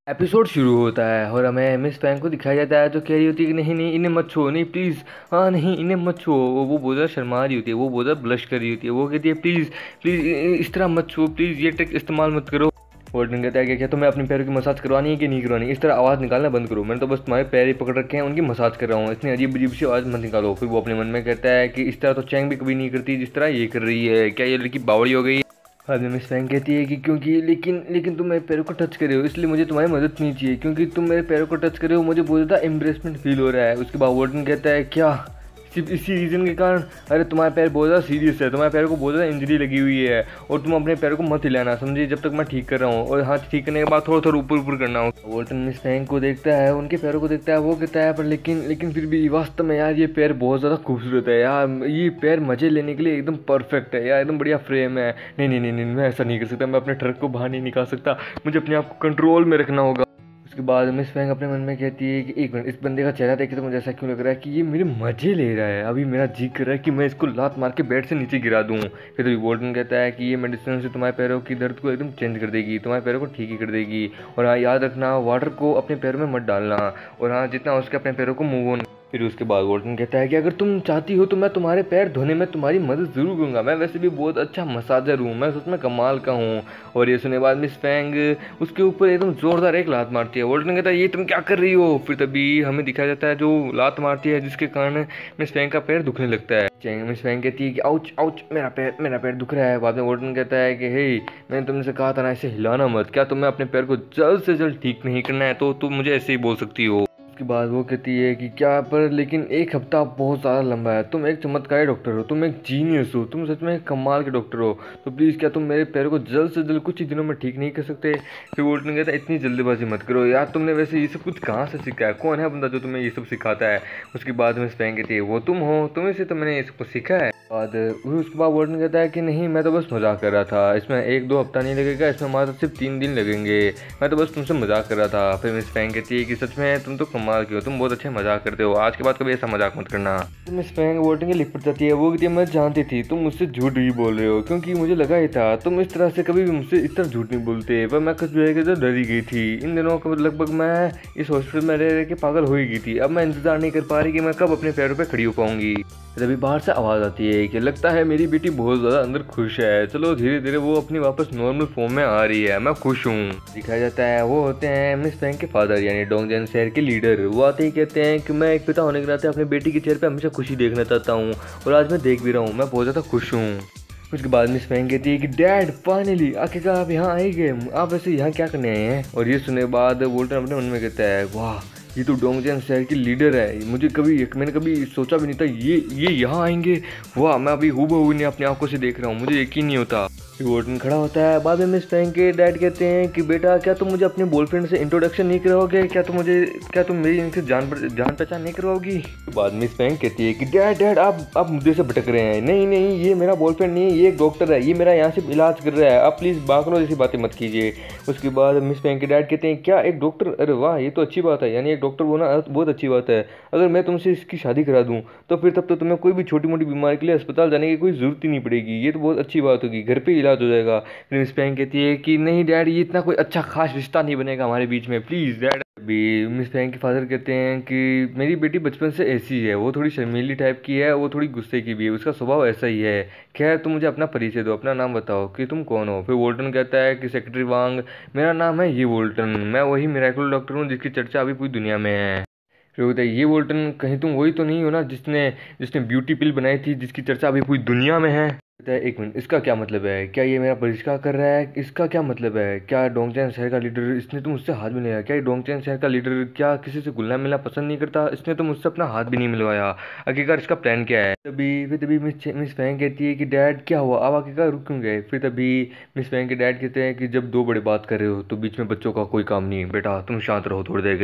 Episode शुरू होता है और हमें मिस फैंग को दिखाया जाता है जो कह रही होती है कि नहीं नहीं इन्हें मत छुओ, नहीं प्लीज़, हाँ नहीं इन्हें मत छुओ। वो बहुत ज़्यादा शर्मा रही होती है, वो बहुत ज़्यादा ब्लश कर रही होती है। वो कहती है प्लीज़ प्लीज़ इस तरह मत छुओ, प्लीज़ ये ट्रिक इस्तेमाल मत करो। वॉर्डन कहता है कि क्या तुम्हें अपने पैरों की मसाज करवानी है कि नहीं करवानी, इस तरह आवाज़ निकालना बंद करो, मैंने तो बस तुम्हारे पैर ही पकड़ रखे हैं, उनकी मसाज कर रहा हूँ, इतनी अजीब अजीब सी आवाज़ मत निकालो। फिर वो अपने मन में कहता है कि इस तरह तो चैंग भी कभी नहीं करती जिस तरह ये कर रही है, क्या ये लड़की बावड़ी हो गई है। बाद में मिस फैंग कहती है कि क्योंकि लेकिन लेकिन तुम मेरे पैरों को टच कर रहे हो इसलिए मुझे तुम्हारी मदद नहीं चाहिए, क्योंकि तुम मेरे पैरों को टच कर रहे हो मुझे बहुत ज़्यादा एम्ब्रेसमेंट फील हो रहा है। उसके बाद वार्डन कहता है क्या सिर्फ इसी रीज़न के कारण, अरे तुम्हारे पैर बहुत ज़्यादा सीरियस है, तुम्हारे पैरों को बहुत ज़्यादा इंजरी लगी हुई है और तुम अपने पैरों को मत हिलाना समझिए जब तक मैं ठीक कर रहा हूँ, और हाँ ठीक करने के बाद थोड़ा थोड़ा ऊपर ऊपर करना हो। वोल्टन मिस फैंग को देखता है, उनके पैरों को देखता है, वो कहता है पर लेकिन फिर भी वास्तव में यार ये पैर बहुत ज़्यादा खूबसूरत है यार, ये पैर मज़े लेने के लिए एकदम परफेक्ट है यार, एकदम बढ़िया फ्रेम है। नहीं नहीं नहीं नहीं मैं ऐसा नहीं कर सकता, मैं अपने ट्रक को बाहर नहीं निकाल सकता, मुझे अपने आप को कंट्रोल में रखना होगा। उसके बाद मिस फैंग अपने मन में कहती है कि एक मिनट, इस बंदे का चेहरा देख के तो मुझे ऐसा क्यों लग रहा है कि ये मेरे मजे ले रहा है, अभी मेरा जी कर रहा है कि मैं इसको लात मार के बेड से नीचे गिरा दूँ। फिर तो वोल्टन कहता है कि ये मेडिसिन से तुम्हारे पैरों की दर्द को एकदम चेंज कर देगी, तुम्हारे पैरों को ठीक ही कर देगी, और हाँ याद रखना वाटर को अपने पैरों में मत डालना, और हाँ जितना उसके अपने पैरों को मूव ऑन। फिर उसके बाद वोल्टन कहता है कि अगर तुम चाहती हो तो मैं तुम्हारे पैर धोने में तुम्हारी मदद ज़रूर करूँगा, मैं वैसे भी बहुत अच्छा मसाजर हूँ, मैं सच में कमाल का हूँ। और ये सुनने बाद मिस फैंग उसके ऊपर एकदम ज़ोरदार एक लात मारती है। वोल्टन कहता है ये तुम क्या कर रही हो। फिर तभी हमें दिखाया जाता है जो लात मारती है जिसके कारण मिस फैंग का पैर दुखने लगता है। मिस फैंग कहती है कि आउच आउच मेरा पैर दुख रहा है। बाद में वोल्टन कहता है कि हे मैंने तुमसे कहा था ना इसे हिलाना मत, क्या तुम्हें अपने पैर को जल्द से जल्द ठीक नहीं करना है तो तुम मुझे ऐसे ही बोल सकती हो। उसके बाद वो कहती है कि क्या पर लेकिन एक हफ्ता बहुत ज़्यादा लंबा है, तुम एक चमत्कारी डॉक्टर हो, तुम एक जीनियस हो, तुम सच में एक कमाल के डॉक्टर हो, तो प्लीज़ क्या तुम मेरे पैरों को जल्द से जल्द कुछ ही दिनों में ठीक नहीं कर सकते। फिर वोल्टन कहता है इतनी जल्दबाजी मत करो यार, तुमने वैसे ये सब कुछ कहाँ से सीखा है, कौन है बंदा जो तुम्हें ये सब सिखाता है। उसके बाद में स्पैंग कहती है वो तुम हो, तुम्हें से तो मैंने ये सब कुछ सीखा है। उसके बाद वोल्टन कहता है कि नहीं मैं तो बस मजाक कर रहा था, इसमें एक दो हफ्ता नहीं लगेगा, इसमें मात्र सिर्फ 3 दिन लगेंगे, मैं तो बस तुमसे मजाक कर रहा था। फिर मिस फैंग कहती है कि सच में तुम तो कमाल की हो, तुम बहुत अच्छे मजाक करते हो, आज के बाद कभी ऐसा मजाक मत करना। तो मिस फैंग वोल्टन के लिप पर जाती है, वो कहती है मैं जानती थी तुम मुझसे झूठ ही बोल रहे हो, क्योंकि मुझे लगा ही था तुम इस तरह से कभी भी मुझसे इस तरह झूठ नहीं बोलते, पर मैं कुछ भी तो डर ही गई थी। इन दिनों को लगभग मैं इस हॉस्पिटल में रह रह के पागल हो ही गई थी, अब मैं इंतजार नहीं कर पा रही कि मैं कब अपने पैरों पर खड़ी हो पाऊंगी। तभी बाहर से आवाज़ आती है कि लगता है मेरी बेटी बहुत ज़्यादा अंदर खुश है, चलो धीरे धीरे वो अपनी वापस नॉर्मल फॉर्म में आ रही है, मैं खुश हूँ। दिखाया जाता है वो होते हैं मिस फैंग के फादर यानी डोंगजेन शहर के लीडर। वो आते ही कहते हैं कि मैं एक पिता होने के नाते अपनी बेटी के चेहरे पे हमेशा खुशी देखना चाहता हूँ, और आज मैं देख भी रहा हूँ, मैं बहुत ज़्यादा खुश हूँ। उसके बाद मिस फैंग कहती है कि डैड फाइनली आखिरकार आप यहाँ आए गए, आप वैसे यहाँ क्या करने आए हैं। और ये सुनने के बाद वोल्टन अपने मन में कहता है वाह ये तो डोंगजेन शहर की लीडर है, मैंने कभी सोचा भी नहीं था ये यहाँ आएंगे, वाह मैं अभी हूबहू इन्हें अपनी आंखों से देख रहा हूँ, मुझे यकीन नहीं होता। वोल्टन खड़ा होता है, बाद में मिस फैंग के डैड कहते हैं कि बेटा क्या तुम मुझे अपने बॉयफ्रेंड से इंट्रोडक्शन नहीं करवाओगे, क्या तुम मेरी इनसे जान पहचान नहीं करवाओगी। बाद मिस फैंग कहती है कि डैड आप मुद्दे से भटक रहे हैं, नहीं नहीं ये मेरा बॉयफ्रेंड नहीं है, ये एक डॉक्टर है, ये मेरा यहाँ से इलाज कर रहा है, आप प्लीज़ बाकलो जैसी बातें मत कीजिए। उसके बाद मिस फैंग के डैड कहते हैं क्या एक डॉक्टर, अरे वाह ये तो अच्छी बात है, यानी एक डॉक्टर होना बहुत अच्छी बात है, अगर मैं तुमसे इसकी शादी करा दूँ तो फिर तब तो तुम्हें कोई भी छोटी मोटी बीमारी के लिए अस्पताल जाने की कोई ज़रूरत ही नहीं पड़ेगी, ये तो बहुत अच्छी बात होगी, घर पे इलाज हो जाएगा। फिर मिस फैंग कहती है कि नहीं डैड ये इतना कोई अच्छा खास रिश्ता नहीं बनेगा हमारे बीच में, प्लीज़ डैड। अभी मिस फैंग के फादर कहते हैं कि मेरी बेटी बचपन से ऐसी है, वो थोड़ी शर्मीली टाइप की है, वो थोड़ी गुस्से की भी है, उसका स्वभाव ऐसा ही है, खैर तुम मुझे अपना परिचय दो, अपना नाम बताओ कि तुम कौन हो। फिर वोल्टन कहता है कि सेक्रेटरी वांग, मेरा नाम है ये वोल्टन, मैं वही मिरेकल डॉक्टर हूँ जिसकी चर्चा अभी पूरी दुनिया में है। फिर बोलता है ये वोल्टन कहीं तुम वही तो नहीं हो ना जिसने जिसने ब्यूटी पिल बनाई थी जिसकी चर्चा अभी पूरी दुनिया में है। कहता है एक मिनट इसका क्या मतलब है, क्या ये मेरा बहिष्कार कर रहा है, इसका क्या मतलब है, क्या डोंगचैन शहर का लीडर इसने तो मुझसे हाथ भी नहीं लिया, क्या ये डोंगचैन शहर का लीडर क्या किसी से घुलना मिलना पसंद नहीं करता, इसने तो मुझसे अपना हाथ भी नहीं मिलवाया, आखिरकार इसका प्लान क्या है। तभी मिस फैंग कहती है कि डैड क्या हुआ, आप आखिरकार रुक क्यों गए। फिर तभी मिस फैंग के डैड कहते हैं कि जब दो बड़े बात कर रहे हो तो बीच में बच्चों का कोई काम नहीं, बेटा तुम शांत रहो थोड़ी देर के लिए।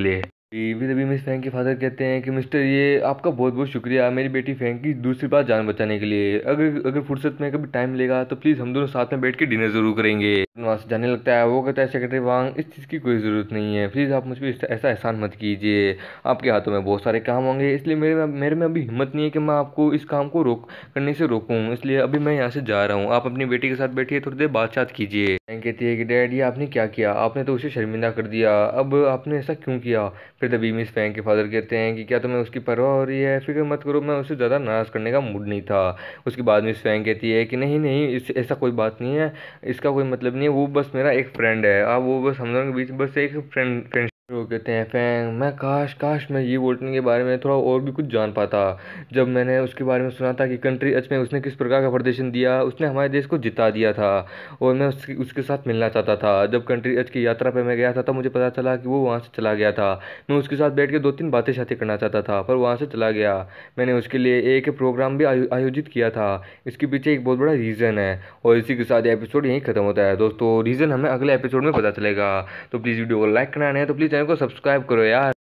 फिर अभी मिस फैंग के फादर कहते हैं कि मिस्टर ये आपका बहुत बहुत शुक्रिया मेरी बेटी फैंग की दूसरी बार जान बचाने के लिए। अगर अगर फुर्सत में कभी टाइम मिलेगा तो प्लीज़ हम दोनों साथ में बैठ के डिनर ज़रूर करेंगे। वहाँ से जाने लगता है। वो कहता है सेक्रेटरी वांग इस चीज़ की कोई ज़रूरत नहीं है, प्लीज़ आप मुझ पर ऐसा एहसान मत कीजिए। आपके हाथों में बहुत सारे काम होंगे, इसलिए मेरे में अभी हिम्मत नहीं है कि मैं आपको इस काम को रोक करने से रोकूं, इसलिए अभी मैं यहाँ से जा रहा हूँ। आप अपनी बेटी के साथ बैठिए, थोड़ी देर बातचीत कीजिए। फैंग कहती है कि डैड ये आपने क्या किया, आपने तो उसे शर्मिंदा कर दिया, अब आपने ऐसा क्यों किया। फिर तभी मिस फैंग के फादर कहते हैं कि क्या तुम्हें उसकी परवाह हो रही है, फिक्र मत करो, मैं उसे ज़्यादा नाराज़ करने का मूड नहीं था। उसके बाद मिस फैंग कहती है कि नहीं नहीं ऐसा कोई बात नहीं है, इसका कोई मतलब नहीं है, वो बस मेरा एक फ्रेंड है। अब वो बस हम दोनों के बीच बस एक फ्रेंड। वो कहते हैं फैंग मैं काश काश मैं ये बोल्टन के बारे में थोड़ा और भी कुछ जान पाता। जब मैंने उसके बारे में सुना था कि कंट्री एच में उसने किस प्रकार का प्रदर्शन दिया, उसने हमारे देश को जिता दिया था, और मैं उसके साथ मिलना चाहता था। जब कंट्री एच की यात्रा पर मैं गया था तब मुझे पता चला कि वो वहाँ से चला गया था। मैं उसके साथ बैठ के 2-3 बातें शातें करना चाहता था, पर वहाँ से चला गया। मैंने उसके लिए एक प्रोग्राम भी आयोजित किया था। इसके पीछे एक बहुत बड़ा रीज़न है। और इसी के साथ एपिसोड यहीं खत्म होता है दोस्तों। रीज़न हमें अगले एपिसोड में पता चलेगा। तो प्लीज़ वीडियो को लाइक करना है तो प्लीज़ चैनल को सब्सक्राइब करो यार।